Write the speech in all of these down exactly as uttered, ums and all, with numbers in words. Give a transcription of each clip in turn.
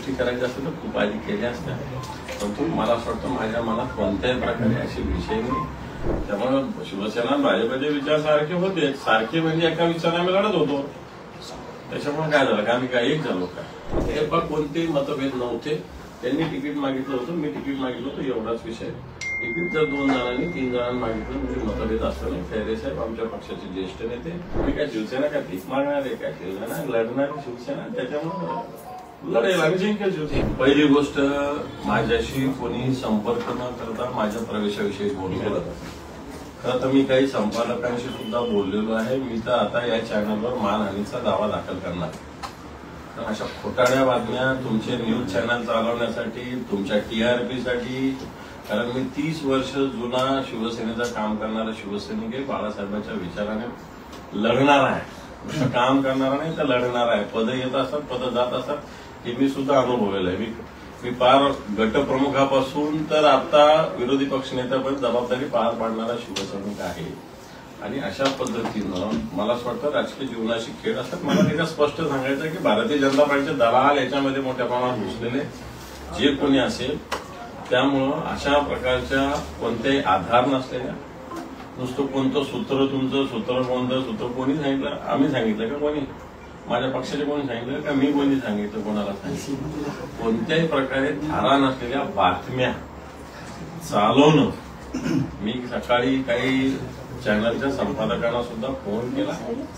गोष्टी करायच्या असतील तर खूप आधी केल्या असत्या, परंतु मला असं वाटतं माझ्या मनात कोणत्याही प्रकारे असे विषय नाही. त्यामुळे शिवसेना भाजपचे विचार सारखे होते, सारखे म्हणजे एका विचाराने आम्ही लढत होतो. त्याच्यामुळे काय झालं का आम्ही काय एक झालो का, हे पण कोणतेही मतभेद नव्हते. त्यांनी तिकीट मागितलं होतं, मी तिकीट मागितलं होतं, एवढाच विषय. तिकीट जर दोन जणांनी तीन जणांनी मागितलं म्हणजे मतभेद असतं नाही. खैरे साहेब आमच्या पक्षाचे ज्येष्ठ नेते, मी काय शिवसेना काय भीक मागणार आहे काय, शिवसेना लढणारी शिवसेना, त्याच्यामुळे लढेल आम्ही जिंकेल शिवसेना. पहिली गोष्ट, माझ्याशी कोणी संपर्क न करता माझ्या प्रवेशाविषयी बोललेलं. खरं तर मी काही संपादकांशी सुद्धा बोललेलो आहे. मी तर आता या चॅनलवर मानहानीचा दावा दाखल करणार. अशा खोटाड्या बातम्या तुमचे न्यूज चॅनल चालवण्यासाठी, तुमच्या टीआरपी साठी, कारण मी तीस वर्ष जुना शिवसेनेचं काम करणारा शिवसैनिक आहे. बाळासाहेबांच्या विचाराने लढणार आहे, काम करणार नाही तर लढणार आहे. पद येत असतात, पद जात असतात, हे मी सुद्धा अनुभवलेलं आहे. मी मी पार गटप्रमुखापासून तर आता विरोधी पक्षनेत्यापर्यंत जबाबदारी पार पाडणारा शिवसैनिक आहे. आणि अशा पद्धतीनं मला असं वाटतं राजकीय जीवनाशी खेळ असतात. मला त्याला स्पष्ट सांगायचं की भारतीय जनता पार्टीचे दलाल याच्यामध्ये मोठ्या प्रमाणात घुसलेले जे कोणी असेल, त्यामुळं अशा प्रकारच्या कोणत्याही आधार नसलेल्या, नुसतं कोणतं सूत्र, तुमचं सूत्र कोणतं सूत्र कोणी सांगितलं, आम्ही सांगितलं का, कोणी माझ्या पक्षाचे कोणी सांगितलं का, मी कोणी सांगितलं, कोणाला सांगितलं, कोणत्याही प्रकारे धारा नसलेल्या बातम्या चालवणं. मी सकाळी काही चॅनलच्या संपादकांना सुद्धा फोन केला.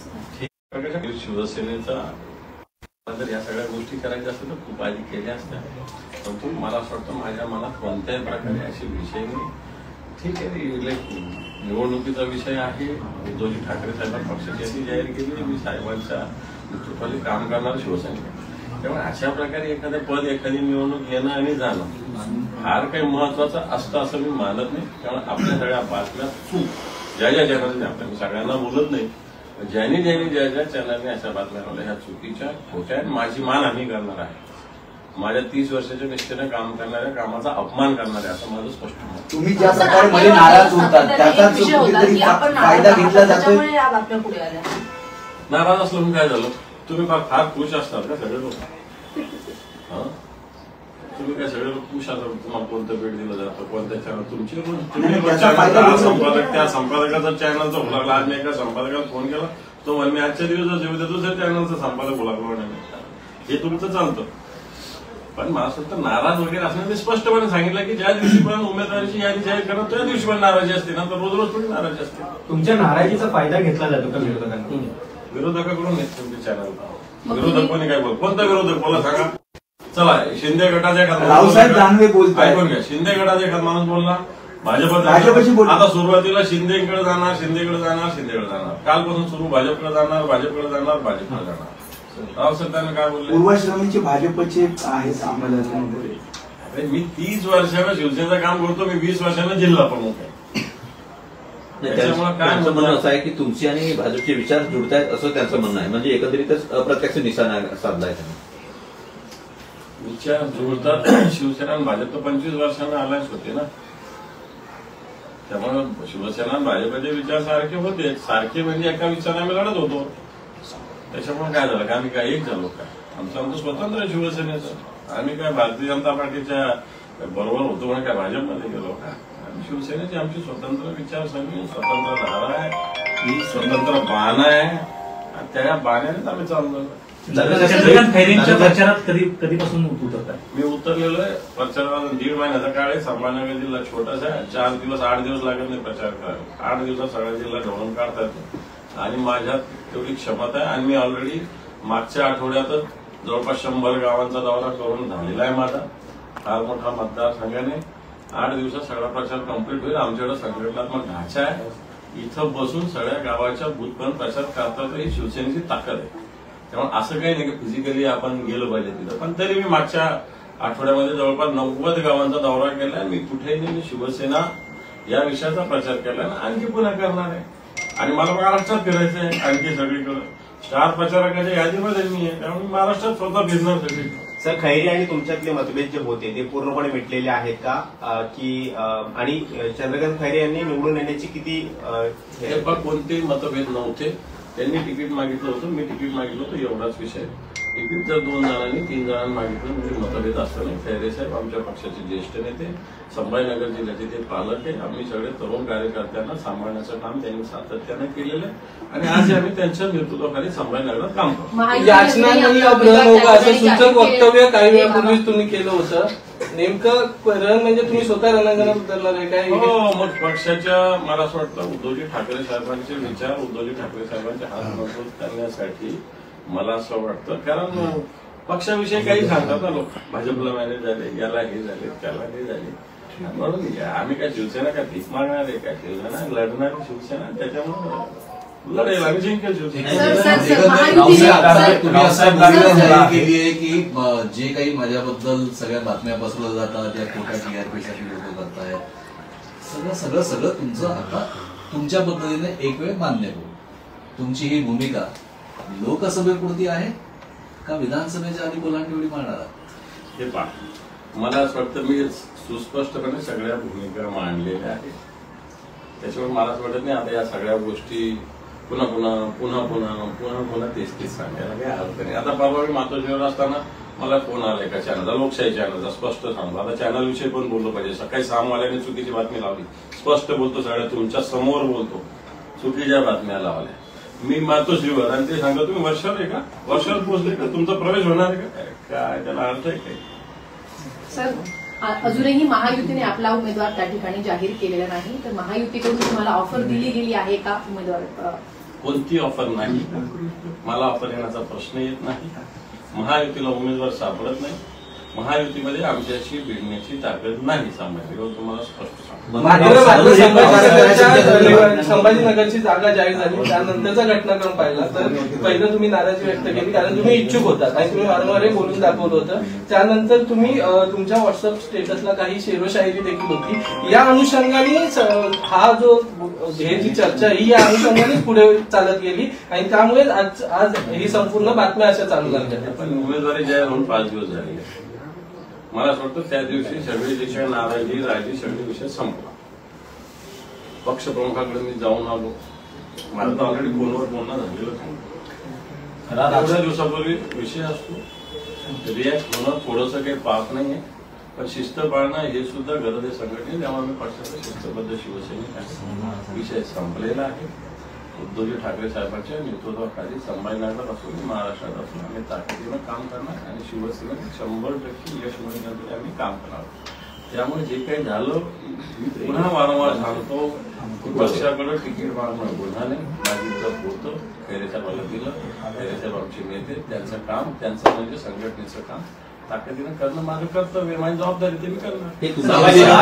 शिवसेनेचा जर या सगळ्या गोष्टी करायच्या असतील तर खूप आधी केल्या असत्या, परंतु मला असं वाटतं माझ्या मनात कोणत्याही प्रकारे असे विषय नाही. ठीक आहे, निवडणुकीचा विषय आहे. उद्धवजी ठाकरे साहेबांनी पक्षाची यादी जाहीर केली, मी साहेबांच्या नेतृत्वाखाली काम करणार शिवसैनिक. त्यामुळे अशा प्रकारे एखादं पद, एखादी निवडणूक येणं आणि जाणं फार काही महत्वाचं असतं असं मी मानत नाही. कारण आपल्या सगळ्या बातम्या चूक ज्या ज्या चॅनलने, आपल्या मी सगळ्यांना बोलत नाही, ज्यांनी ज्यांनी ज्या ज्या चॅनलने अशा बातम्या लावल्या ह्या चुकीच्या, खोट्या, माझी मानहानी करणार आहे, माझ्या तीस वर्षाच्या निष्ठेने काम करणाऱ्या कामाचा अपमान करणार आहे असं माझं स्पष्ट मत. तुम्ही ज्या प्रकारे मध्ये नाराज होतात त्याचा कुठेतरी फायदा घेतला जातो. नाराज असलो मी काय झालं, तुम्ही फार खुश असतात का सगळे लोक? तुम्ही काय सगळे लोक खुश असतात? तुम्हाला कोणतं भेट दिलं जातं, कोणत्या चॅनल, तुमची संपादक, त्या संपादकाचा चॅनलचा हुलाकला. आज मी एका संपादकाला फोन केला, तो म्हणजे मी आजच्या दिवस जेव्हा दुसऱ्या चॅनलचा संपादक हुलाकला नाही, हे तुमचं चालतं. पण मला असं वाटतं नाराज वगैरे असं मी स्पष्टपणे सांगितलं की ज्या दिवशी पण उमेदवाराची यादी जाहीर करत त्या दिवशी पण नाराजी असते ना, तर रोज रोज थोडी नाराजी असते. तुमच्या नाराजीचा फायदा घेतला जातो का विरोधकांना? विरोधकाकडून नाही तुमच्या चॅनल. विरोधक कोणी काय बोल, कोणता विरोधक बोला सांगा. चला, शिंदे गटाच्या रावसाहेब दानवे बोलताय, ऐकून घ्या. शिंदे गटाचा एखादा माणूस बोलला, भाजपची आता सुरुवातीला शिंदेकडे जाणार, शिंदेकडे जाणार, शिंदेकडे जाणार, कालपासून सुरू भाजपकडे जाणार, भाजपकडे जाणार, भाजपकडे जाणार. रावसाहेब दानवे काय बोलले? पूर्वाश्रमीचे भाजपचे आहेत आम्हाला. मी तीस वर्षानं शिवसेनेचं काम करतो, मी वीस वर्षानं जिल्हा प्रमुख आहे. त्याच्यामुळे काय म्हणणं असं आहे की तुमची आणि भाजपचे विचार जुळतायत असं त्यांचं म्हणणं आहे, म्हणजे एकंदरीतच अप्रत्यक्ष निशाणा साधलाय त्यांनी. विचार जुळतात. शिवसेना आणि भाजप तर पंचवीस वर्षांना अलायन्स होते ना, त्यामुळे शिवसेना आणि भाजपचे विचार सारखे होते, सारखे म्हणजे एका विचाराने आम्ही लढत होतो. त्याच्यामुळे काय झालं का आम्ही काय एक झालो का, आमचं आमचं स्वतंत्र शिवसेनेचं. आम्ही काय भारतीय जनता पार्टीच्या बरोबर होतो म्हणून काय भाजपमध्ये गेलो का? शिवसेनेची आमची स्वतंत्र विचारसरणी, स्वतंत्र धारा आहे, ही स्वतंत्र बाण आहे, आणि त्या बाण्यानेच आम्ही चाललो. खैरेंच्या प्रचारात कधी कधीपासून उतरतात? मी उतरलेलो आहे प्रचारात. दीड महिन्याचा काळ आहे. संभाजीनगर जिल्हा छोटासा आहे, चार दिवस आठ दिवस लागत नाही प्रचार करायला. आठ दिवसात सगळा जिल्हा ढवळून काढतात आणि माझ्यात तेवढी क्षमता आहे. आणि मी ऑलरेडी मागच्या आठवड्यातच जवळपास शंभर गावांचा दौरा करून झालेला आहे माझा. फार मोठा मतदारसंघाने आठ दिवसात सगळा प्रचार कम्प्लीट होईल. आमच्याकडे संघटनात्मक ढाचा आहे. इथं बसून सगळ्या गावाच्या बुथपर्यंत प्रचार करतात, ही शिवसेनेची ताकद आहे. त्यामुळे असं काही नाही की फिजिकली आपण गेलो पाहिजे तिथं, पण तरी मी मागच्या आठवड्यामध्ये जवळपास नव्वद गावांचा दौरा केलाय. मी कुठेही नाही, शिवसेना या विषयाचा प्रचार केलाय, आणखी पुन्हा करणार आहे. आणि मला महाराष्ट्रात फिरायचं आहे, आणखी सगळीकडे स्टार प्रचारकाच्या यादीमध्ये मी आहे, त्यामुळे महाराष्ट्रात स्वतः फिरणार सगळी. सर, खैरे आणि तुमच्यातले मतभेद जे होते ते पूर्णपणे मिटलेले आहेत का? की आणि चंद्रकांत खैरे यांनी निवडून येण्याची किती कोणतेही मतभेद नव्हते. त्यांनी तिकीट मागितलं होतं, मी तिकीट मागितलं होतं, एवढाच विषय. तिकीट जर दोन जणांनी तीन जणांनी मागितलं म्हणजे मतभेद असतं नाही. खैरे साहेब आमच्या पक्षाचे ज्येष्ठ नेते, संभाजीनगर जिल्ह्याचे ते पालक आहे. आम्ही सगळे तरुण कार्यकर्त्यांना सांभाळण्याचं काम त्यांनी सातत्यानं केलेलं आहे आणि आज आम्ही त्यांच्या नेतृत्वाखाली संभाजीनगरात काम करतो. याचना नाही अपहरण होगा असं सूचक वक्तव्य काही वेळापूर्वीच तुम्ही केलं होतं. नेमकं रण म्हणजे तुम्ही स्वतः रणांगणात उतरणार आहे काय? हो, मग पक्षाच्या मला असं वाटतं उद्धवजी ठाकरे साहेबांचे विचार, उद्धवजी ठाकरे साहेबांचे हात मजबूत करण्यासाठी मला असं वाटतं, कारण पक्षाविषयी काही सांगतात ना लोक, भाजपला मॅनेज झाले, याला हे झाले, त्याला हे झाले. म्हणून आम्ही काय शिवसेना काय भीक मागणार आहे काय? शिवसेना लढणारी शिवसेना, त्याच्यामुळे लढेल आम्ही जिंकेल शिवसेना. तुम्ही असं जाहीर केली आहे की जे काही माझ्याबद्दल सगळ्या बातम्या पसरवल्या जातात, या खोट्या टीआरपीसाठी लोक करतायत, सगळं सगळं सगळं तुमचं आता तुमच्या पद्धतीने एक वेळ मान्य करू. तुमची ही भूमिका लोकसभेपुरती आहे का विधानसभेच्या आधी बोलांडी मारणार आहात? हे पहा, मला असं वाटतं मी सुस्पष्टपणे सगळ्या भूमिका मांडलेल्या आहेत. त्याच्यामुळे मला असं वाटत नाही आता या सगळ्या गोष्टी पुन्हा पुन्हा पुन्हा पुन्हा पुन्हा पुन्हा तेच तेच सांगायला काही अर्थ नाही. आता परवा मी मातोश्रीवर असताना मला फोन आला एका चॅनलचा, लोकशाही चॅनलचा, स्पष्ट सांगतो. आता चॅनल विषयी पण बोललो पाहिजे. सकाळी सामवाल्याने चुकीची बातमी लावली, स्पष्ट बोलतो, सगळ्या तुमच्या समोर बोलतो, चुकीच्या बातम्या लावल्या. मी मातोश्रीवर आणि ते सांगतो तुम्ही वर्षावर आहे का, वर्षावर पोहोचले का, तुमचा प्रवेश होणार आहे का, काय त्याला अर्थ आहे काय? सर, अजूनही महायुतीने आपला उमेदवार त्या ठिकाणी जाहीर केलेला नाही, तर महायुतीकडून तुम्हाला ऑफर दिली गेली आहे का उमेदवार? कोणती ऑफर नाही, मला ऑफर येण्याचा प्रश्न येत नाही. महायुतीला उमेदवार सापडत नाही. महायुतीमध्ये आमच्याशी भिडण्याची ताकद नाही. सामाजिक तुम्हाला स्पष्ट सांगतो. संभाजीनगरची जागा जाहीर झाली त्यानंतरचा घटनाक्रम पाहिला तर पहिलं तुम्ही नाराजी व्यक्त केली कारण तुम्ही इच्छुक होता आणि तुम्ही वारंवार बोलून दाखवलं होतं. त्यानंतर तुम्ही तुमच्या व्हॉट्सअप स्टेटसला काही शेरोशायरी देखील होती. या अनुषंगाने हा जो हे जी चर्चा ही या अनुषंगाने पुढे चालत गेली आणि त्यामुळे आज आज ही संपूर्ण बातम्या अशा चालू लागल्या. पण उमेदवारी जाहीर होऊन पाच दिवस झाले. मला असं वाटतं त्या दिवशी सगळे विषय नाराजी राजी सगळे विषय संपला. पक्षप्रमुखाकडे मी जाऊन आलो. मला तर ऑलरेडी फोनवर बोलणं झालेलं सांगतो. एवढ्या दिवसापूर्वी विषय असतो, रिॲक्ट होणं थोडंसं काही पाप नाहीये, पण शिस्त पाळणं हे सुद्धा गरज आहे संघटने. त्यामुळे मी पक्षाचा शिस्तबद्ध शिवसैनिक आहे. विषय संपलेला आहे. उद्धवजी ठाकरे साहेबांच्या नेतृत्वाखाली संभाजीनगरात असून महाराष्ट्रात असून आम्ही ताकदीनं काम करणार आणि शिवसेना शंभर टक्के यश मिळवण्यासाठी आम्ही काम करणार. त्यामुळे जे काही झालं पुन्हा वारंवार सांगतो, पक्षाकडे तिकीट मागणं गुन्हा नाही. माझीचं होतं, खैरे साहेबांना दिलं. खैरे साहेब आमचे नेते, त्यांचं काम त्यांचं म्हणजे संघटनेचं काम ताकदीनं करणं माझं कर्तव्य, माझी जबाबदारी ते मी करणार.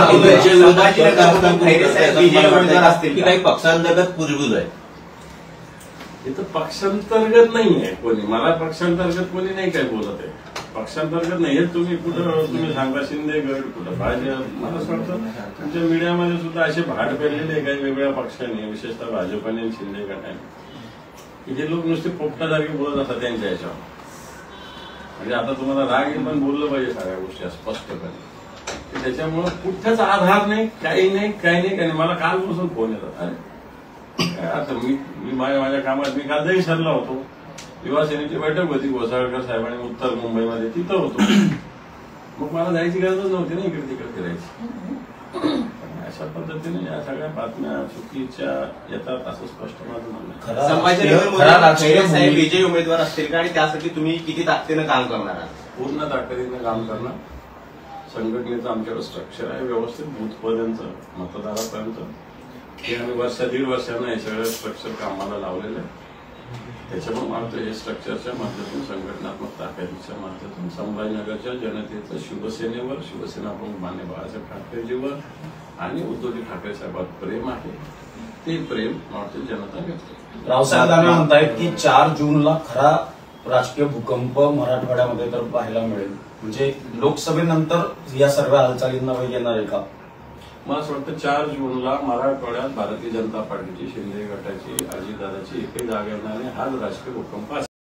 काही पक्षांतर्गत पुरबुज आहे. इथं पक्षांतर्गत नाहीये कोणी, मला पक्षांतर्गत कोणी नाही काय बोलत आहे. पक्षांतर्गत नाहीये. तुम्ही कुठं तुम्ही सांगा शिंदे गट, कुठं भाजप. मला असं वाटतं तुमच्या मीडियामध्ये सुद्धा असे भाड पेरलेले काही वेगवेगळ्या पक्षांनी, विशेषतः भाजपाने आणि शिंदे गटाने, हे लोक नुसते पोपटासारखे बोलत असतात त्यांच्या याच्यावर. म्हणजे आता तुम्हाला राग येईल पण बोललं पाहिजे सगळ्या गोष्टी स्पष्टपणे. त्याच्यामुळं कुठंच आधार नाही, काही नाही, काही नाही, काही नाही. मला कालपासून फोन येतात. अरे काय आता मी मी माझ्या माझ्या कामात मी काल दहीसरला होतो. युवासेनेची बैठक होती घोसाळकर साहेबांनी उत्तर मुंबईमध्ये, तिथं होतो. मग मला जायची गरजच नव्हती ना इकडे तिकडे फिरायची. अशा पद्धतीने या सगळ्या बातम्या चुकीच्या येतात असं स्पष्ट माझं म्हणणं आहे. संभाजीनगर साहेब विजयी उमेदवार असतील का आणि त्यासाठी तुम्ही किती ताकदीनं काम करणार आहात? पूर्ण ताकदीनं काम करणार. संघटनेचं आमच्याकडे स्ट्रक्चर आहे व्यवस्थित, बूथपर्यंत मतदारापर्यंत. हे आम्ही वर्षा दीड वर्षानं हे सगळं स्ट्रक्चर कामाला लावलेलं आहे. त्याच्यामुळे मला हे स्ट्रक्चरच्या माध्यमातून, संघटनात्मक ताकदीच्या माध्यमातून संभाजीनगरच्या जनतेचं शिवसेनेवर, शिवसेना प्रमुख मान्य बाळासाहेब ठाकरेजीवर आणि उद्धवजी ठाकरे साहेबांवर प्रेम आहे. ते प्रेम मला जनता व्यक्त. रावसाहेब दानवे म्हणतायत की चार जूनला खरा राजकीय भूकंप मराठवाड्यामध्ये तर पाहायला मिळेल. म्हणजे लोकसभेनंतर या सर्व हालचालींना वेग येणार आहे का? मला असं वाटतं चार जूनला मराठवाड्यात भारतीय जनता पार्टीची, शिंदे गटाची, अजितदादाची एकही जागा येणार नाही. हाच राजकीय भूकंप